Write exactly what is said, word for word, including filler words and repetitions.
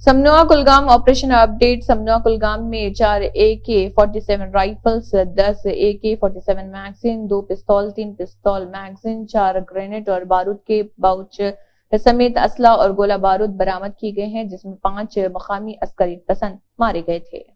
समनोह Kulgam operation update. Samnoh Kulgam में चार ए के फोर्टी सेवन राइफल्स, दस ए के फोर्टी सेवन मैगजीन, दो पिस्तौल, तीन पिस्तौल मैगजीन, चार ग्रेनेड और बारूद के पाउच समेत असला और गोला बारूद बरामद किए गए हैं, जिसमें पांच मकामी अस्करी पसंद मारे गए थे।